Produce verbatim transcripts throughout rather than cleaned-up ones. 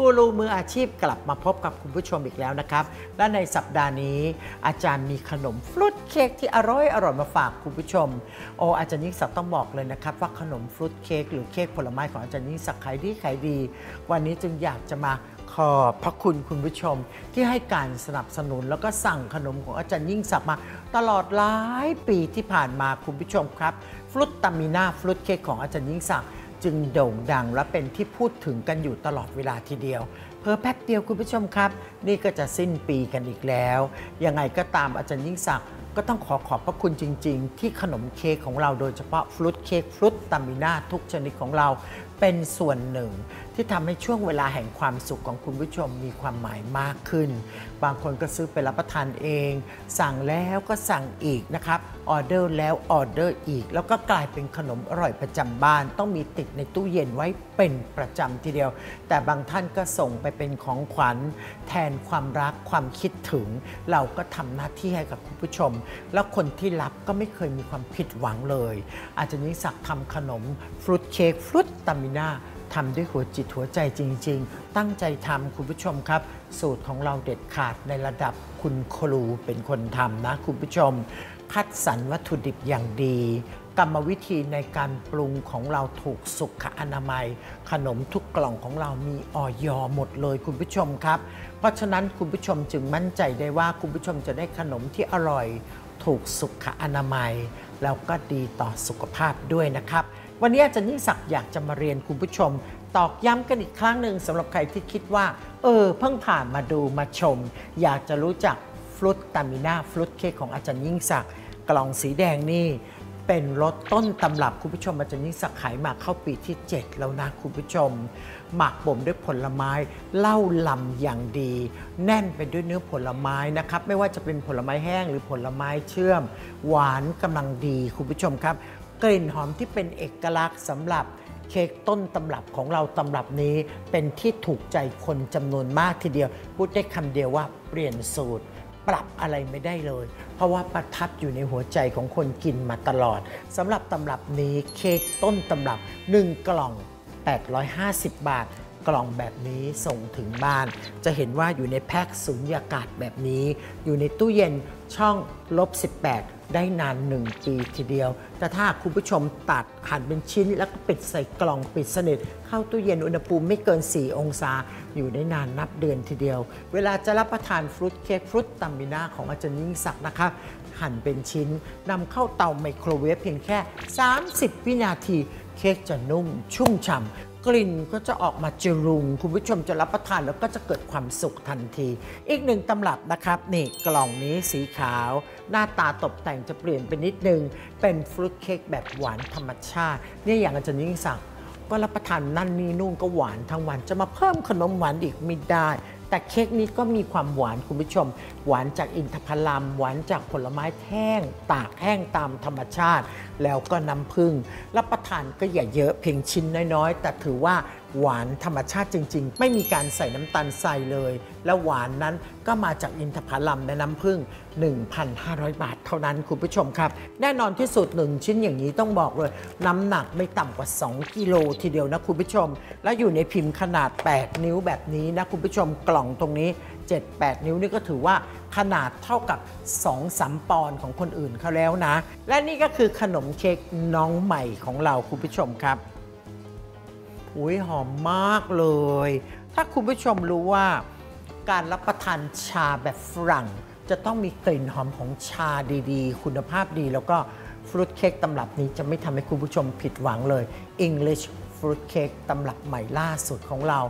รูมืออาชีพกลับมาพบกับคุณผู้ชมอีกแล้วนะครับและในสัปดาห์นี้อาจารย์มีขนมฟรุตเค้กที่อร่อยอร่อยมาฝากคุณผู้ชมโอ้อาจารย์ยิ่งศักดิ์ต้องบอกเลยนะครับว่าขนมฟรุตเค้กหรือเค้กผลไม้ของอาจารย์ยิ่งศักดิ์ขายดีขายดีวันนี้จึงอยากจะมาขอบพระคุณคุณผู้ชมที่ให้การสนับสนุนแล้วก็สั่งขนมของอาจารย์ยิ่งศักดิ์มาตลอดหลายปีที่ผ่านมาคุณผู้ชมครับฟรุตตามิน่าฟรุตเค้กของอาจารย์ยิ่งศักดิ์จึงโด่งดังและเป็นที่พูดถึงกันอยู่ตลอดเวลาทีเดียวเพิ่มแป๊บเดียวคุณผู้ชมครับนี่ก็จะสิ้นปีกันอีกแล้วยังไงก็ตามอาจารย์ยิ่งศักดิ์ก็ต้องขอขอบพระคุณจริงๆที่ขนมเค้กของเราโดยเฉพาะฟรุตเค้กฟรุตตามิน่าทุกชนิดของเราเป็นส่วนหนึ่งที่ทำให้ช่วงเวลาแห่งความสุขของคุณผู้ชมมีความหมายมากขึ้นบางคนก็ซื้อไปรับประทานเองสั่งแล้วก็สั่งอีกนะครับออเดอร์แล้วออเดอร์อีกแล้วก็กลายเป็นขนมอร่อยประจำบ้านต้องมีติดในตู้เย็นไว้เป็นประจำทีเดียวแต่บางท่านก็ส่งไปเป็นของขวัญแทนความรักความคิดถึงเราก็ทำหน้าที่ให้กับคุณผู้ชมแล้วคนที่รับก็ไม่เคยมีความผิดหวังเลยอาจารย์ยิ่งศักดิ์ทำขนมฟรุตเค้กฟรุตตามิน่าทำด้วยหัวจิตหัวใจจริงๆตั้งใจทำคุณผู้ชมครับสูตรของเราเด็ดขาดในระดับคุณครูเป็นคนทำนะคุณผู้ชมคัดสรรวัตถุดิบอย่างดีกรรมวิธีในการปรุงของเราถูกสุขอนามัยขนมทุกกล่องของเรามีอย.หมดเลยคุณผู้ชมครับเพราะฉะนั้นคุณผู้ชมจึงมั่นใจได้ว่าคุณผู้ชมจะได้ขนมที่อร่อยถูกสุขอนามัยแล้วก็ดีต่อสุขภาพด้วยนะครับวันนี้อาจารย์ยิ่งศักดิ์อยากจะมาเรียนคุณผู้ชมตอกย้ำกันอีกครั้งหนึ่งสำหรับใครที่คิดว่าเออเพิ่งผ่านมาดูมาชมอยากจะรู้จักฟรุตตามิน่าฟรุตเค้กของอาจารย์ยิ่งศักดิ์กล่องสีแดงนี่เป็นรสต้นตำรับคุณผู้ชมอาจารย์ยิ่งศักดิ์ขายมาเข้าปีที่เจ็ดแล้วนะคุณผู้ชมหมักบ่มด้วยผลไม้เล่าลำอย่างดีแน่นไปด้วยเนื้อผลไม้นะครับไม่ว่าจะเป็นผลไม้แห้งหรือผลไม้เชื่อมหวานกำลังดีคุณผู้ชมครับกลิ่นหอมที่เป็นเอกลักษณ์สำหรับเค้กต้นตำรับของเราตำรับนี้เป็นที่ถูกใจคนจำนวนมากทีเดียวพูดได้คำเดียวว่าเปลี่ยนสูตรปรับอะไรไม่ได้เลยเพราะว่าประทับอยู่ในหัวใจของคนกินมาตลอดสำหรับตำรับนี้เค้กต้นตำรับหนึ่งกล่องแปดร้อยห้าสิบบาทกล่องแบบนี้ส่งถึงบ้านจะเห็นว่าอยู่ในแพ็คสุญญากาศแบบนี้อยู่ในตู้เย็นช่องลบสิบแปดได้นานหนึ่งปีทีเดียวแต่ถ้าคุณผู้ชมตัดหั่นเป็นชิ้นแล้วก็ปิดใส่กล่องปิดสนิทเข้าตู้เย็นอุณหภูมิไม่เกินสี่องศาอยู่ได้นานนับเดือนทีเดียวเวลาจะรับประทานฟรุตเค้กฟรุตตามิน่าของอาจารย์ยิ่งศักดิ์นะคะหั่นเป็นชิ้นนำเข้าเตาไมโครเวฟเพียงแค่สามสิบวินาทีเค้กจะนุ่มชุ่มฉ่ำกลิ่นก็จะออกมาจรุงคุณผู้ชมจะรับประทานแล้วก็จะเกิดความสุขทันทีอีกหนึ่งตำรับนะครับนี่กล่องนี้สีขาวหน้าตาตกแต่งจะเปลี่ยนไปนิดนึงเป็นฟรุตเค้กแบบหวานธรรมชาติเนี่ยอย่างอาจารย์ยิ่งศักดิ์ก็รับประทานนั่นนี่นู่นก็หวานทั้งวันจะมาเพิ่มขนมหวานอีกไม่ได้แต่เค้กนี้ก็มีความหวานคุณผู้ชมหวานจากอินทผลัมหวานจากผลไม้แห้งตากแห้งตามธรรมชาติแล้วก็น้ำผึ้งรับประทานก็อย่าเยอะเพียงชิ้นน้อยๆแต่ถือว่าหวานธรรมชาติจริงๆไม่มีการใส่น้ำตาลใส่เลยแล้วหวานนั้นก็มาจากอินทผลัมและน้ำผึ้ง หนึ่งพันห้าร้อย บาทเท่านั้นคุณผู้ชมครับแน่นอนที่สุดหนึ่งชิ้นอย่างนี้ต้องบอกเลยน้ำหนักไม่ต่ำกว่าสองกิโลทีเดียวนะคุณผู้ชมและอยู่ในพิมพ์ขนาดแปดนิ้วแบบนี้นะคุณผู้ชมกล่องตรงนี้ เจ็ดแปด นิ้วนี่ก็ถือว่าขนาดเท่ากับ สองถึงสาม ปอนด์ของคนอื่นเขาแล้วนะและนี่ก็คือขนมเค้กน้องใหม่ของเราคุณผู้ชมครับอุ้ยหอมมากเลยถ้าคุณผู้ชมรู้ว่าการรับประทานชาแบบฝรั่งจะต้องมีกลิ่นหอมของชาดีๆคุณภาพดีแล้วก็ฟรุตเค้กตำรับนี้จะไม่ทำให้คุณผู้ชมผิดหวังเลย English Fruit Cake ตำรับใหม่ล่าสุดของเรา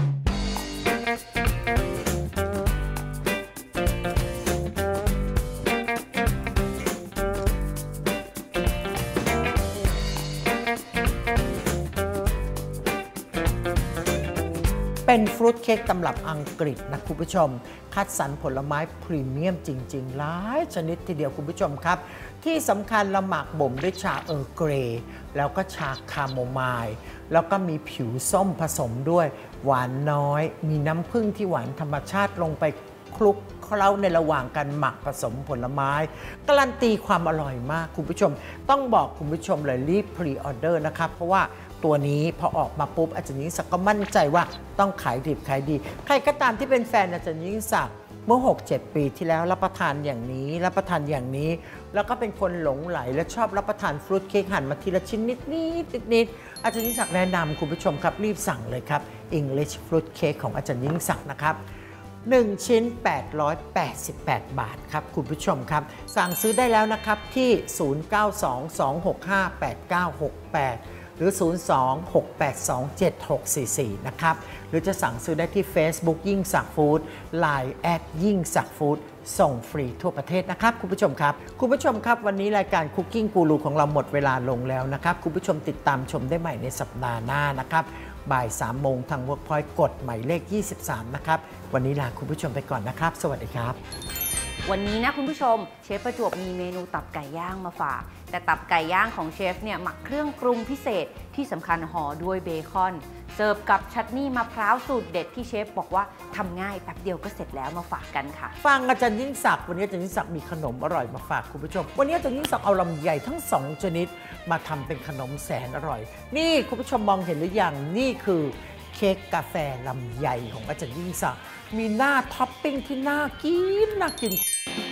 เป็นฟรุตเค้กตำรับอังกฤษนะคุณผู้ชมคัดสรรผลไม้พรีเมียมจริงๆหลายชนิดทีเดียวคุณผู้ชมครับที่สำคัญละหมักบ่มด้วยชาเออร์เกรย์แล้วก็ชาคาโมไมล์แล้วก็มีผิวส้มผสมด้วยหวานน้อยมีน้ำผึ้งที่หวานธรรมชาติลงไปคลุกเคล้าในระหว่างการหมักผสมผลไม้การันตีความอร่อยมากคุณผู้ชมต้องบอกคุณผู้ชมเลยรีบพรีออเดอร์นะครับเพราะว่าตัวนี้พอออกมาปุ๊บอาจารย์ยิ่งศักดิ์ก็มั่นใจว่าต้องขายดิบขายดีใครก็ตามที่เป็นแฟนอาจารย์ยิ่งศักดิ์เมื่อ หกเจ็ด ปีที่แล้วรับประทานอย่างนี้รับประทานอย่างนี้แล้วก็เป็นคนหลงไหลและชอบรับประทานฟรุตเค้กหั่นมาทีละชิ้นนิดนิดนิดอาจารย์ยิ่งศักดิ์แนะนำคุณผู้ชมครับรีบสั่งเลยครับ English Fruit Cake ของอาจารย์ยิ่งศักดิ์นะครับหนึ่งชิ้นแปดร้อยแปดสิบแปดบาทครับคุณผู้ชมครับสั่งซื้อได้แล้วนะครับที่ศูนย์ เก้า สอง สอง หก ห้า แปด เก้า หก แปดหรือศูนย์ สอง หก แปด สอง เจ็ด หก สี่ สี่นะครับหรือจะสั่งซื้อได้ที่ Facebook ยิ่งศักดิ์ฟู้ด ไลน์ แอท ยิ่งศักดิ์ฟู้ดส่งฟรีทั่วประเทศนะครับคุณผู้ชมครับคุณผู้ชมครับวันนี้รายการ Cooking Guru ของเราหมดเวลาลงแล้วนะครับคุณผู้ชมติดตามชมได้ใหม่ในสัปดาห์หน้านะครับบ่ายสามโมงทาง Workpoint กดหมายเลขยี่สิบสามนะครับวันนี้ลาคุณผู้ชมไปก่อนนะครับสวัสดีครับวันนี้นะคุณผู้ชมเชฟประจวบมีเมนูตับไก่ย่างมาฝากแต่ตับไก่ย่างของเชฟเนี่ยหมักเครื่องปรุงพิเศษที่สำคัญห่อด้วยเบคอนเสิร์ฟกับชัตนี่มะพร้าวสูตรเด็ดที่เชฟบอกว่าทำง่ายแป๊บเดียวก็เสร็จแล้วมาฝากกันค่ะฟังอาจารย์ยิ่งศักดิ์วันนี้อาจารย์ยิ่งศักดิ์มีขนมอร่อยมาฝากคุณผู้ชมวันนี้อาจารย์ยิ่งศักดิ์เอาลำไยทั้งสองชนิดมาทำเป็นขนมแสนอร่อยนี่คุณผู้ชมมองเห็นหรือยังนี่คือเค้กกาแฟลำไยของอาจารย์ยิ่งศักดิ์มีหน้าท็อปปิ้งที่น่ากินน่ากิน